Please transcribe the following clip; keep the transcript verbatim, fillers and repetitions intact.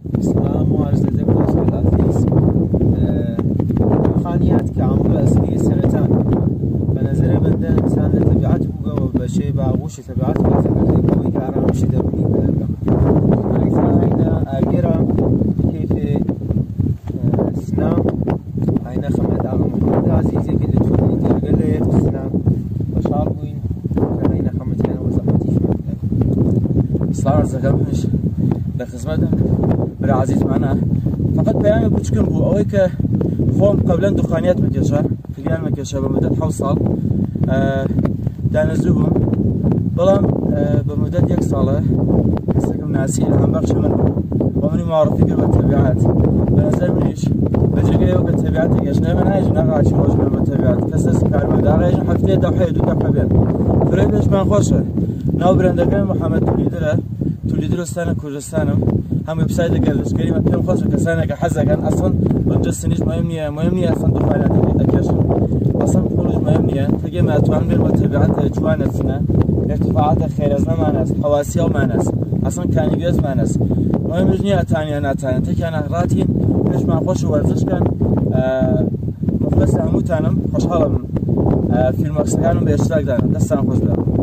سلام و عرض ادب و خدمت خانيات كعمل أصلي سنتان بنظر بنده إنسان لطبيعته وبشيء باغوش طبيعته وتقدر يكون كارم شدة بني بلده إنسان هنا أجرا كيف سنام هنا خمد على محمد عزيزي كل توني تقول لي سنام بشار وين هنا خمد هنا وزحمتي شو صار زغمش لخدمتك برا عزيز معنا فقط بيان بوشكم بو أويك خون قبلا دخانيات مكيشة كليان مكيشة بمدة حوصل أه دانزوهم بلام أه بمدة يك صالة حسكم ناسي هم بخش من ومني معرفي قبل التبعات بنزل منيش بجيجي وقت التبعات يجنا من هاي جنا قاعد شو جنا من التبعات كسس كارما دار هاي حفتي دحية دو دحبين فريدش من خوشه ناو برندقان محمد توليدره توليدره سنة كردستانم هم ويب سايت قالش كلمة كم خوش كسانة كحزة كان أصلا بنجسنيش مهمنية مهمنية أصلا دخانات أكيش أصلا خروج مهمنية تجي ما توان بين متابعات جوانتنا ارتفاعات خيرزنا مع ناس حواسية ومع ناس أصلا كان يجوز مع ناس مهم جنيه أتاني أنا أتاني تكي أنا راتين ليش ما خوش ورزش كان مخلص همو تانم خوش حالم في المكسكانم باشتراك دارم دستان خوش دارم